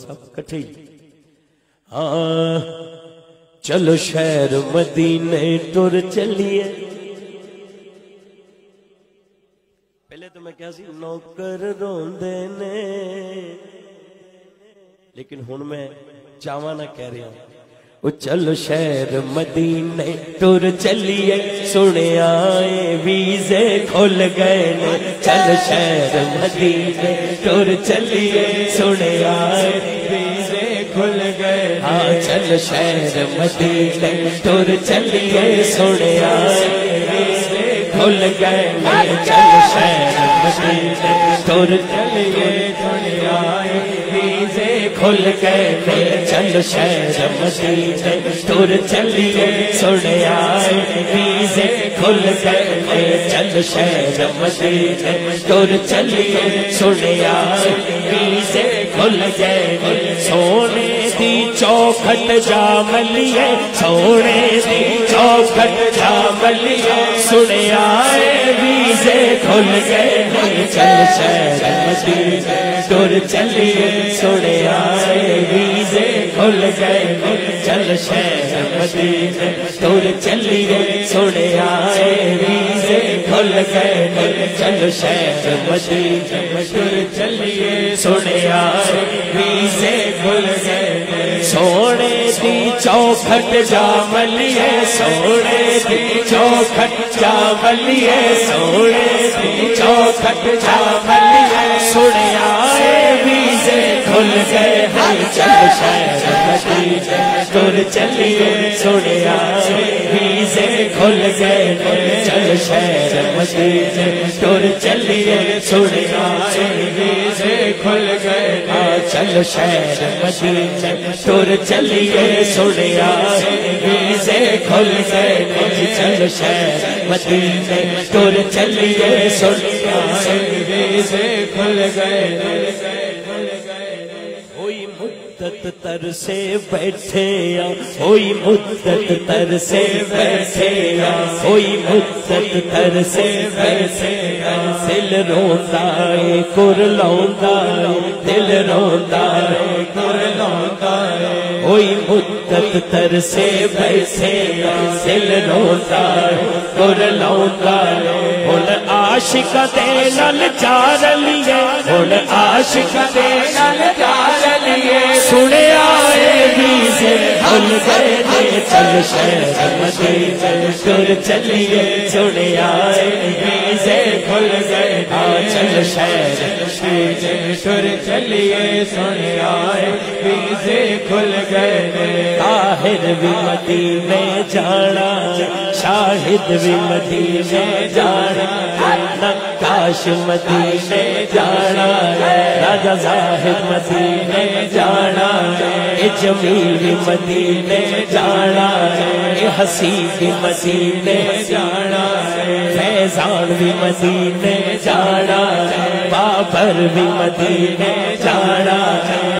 سب کٹھے ہاں چلو شہر مدینے ٹر چلیے پہلے تو میں کیا سی نوکر روندے نے لیکن ہن میں چاواں نہ کہہ رہا وہ چلو شہر مدینے ٹر چلیے سنے آئے ویزے کھل گئے نے چلو شہر مدینے ٹر چلیے سنے آئے ویزے کھل گئے ہاں چلو شہر مدینے ٹر چلیے سنے آئے ویزے کھل گئے نے چلو شہر مدینے ٹر چلیے سنے آئے ویزے کھل گئے چل شہر مدینے ٹر چلیے سنے آئے ویزے کھل گئے چل شہر مدینے ٹر چلیے سنے آئے ویزے کھل گئے سونے دی چوکھٹ جا ملیے سونے دی چوکھٹ جا ملیے سنے آئے ویزے کھل گئے چل شہر مدینے ٹر چلیے سنے آئے ویزے کھل گئے چل شہر مدینے ٹر چلیے سنے آئے ویزے کھل گئے چل شہر مدینے ٹر چلیے سنے آئے ویزے کھل گئے سونے دی چوکھٹ جا ملیے سونے دی چوکھٹ جا ملیے سونے دی چوکھٹ جا ملیے سنے آئے ویزے کھل گئے چل شہر مدینے ٹر چلیے سنے آئے ویزے کھل گئے چل شہر مدینے ٹر چلیے سنے آئے ویزے کھل گئے چل شہر مدینے ٹر چلیے سنے آئے ویزے کھل گئے چل شہر مدینے ٹر چلیے سنے آئے ویزے کھل گئے مدت تر سے بیٹھے کوئی مدت تر سے بیٹھے کوئی مدت تر سے بیٹھے دل روندا ہے کرلاوندا دل روندا ہے کرلاوندا کوئی مدت تر سے بیٹھے دل روندا ہے کرلاوندا ہن عاشق دے نال چار لیے ہن عاشق دے نال چار لیے سنے آئے ویزے کھل گئے چل شہر مدینے ٹر چلیے سنے آئے ویزے کھل گئے چل شہر مدینے ٹر چلیے سنے آئے ویزے کھل گئے طاہر بھی مدینے جانا شاہد بھی مدینے جانا نقاش مدینے جانا راجہ زاہد مدینے جانا جمیل بھی مدینے جانا حسین بھی مدینے جانا فیضان بھی مدینے جانا بابر بھی مدینے جانا